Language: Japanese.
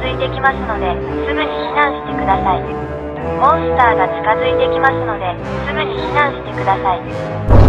づいてきますので、すぐに避難してください。モンスターが近づいてきますので、すぐに避難してください。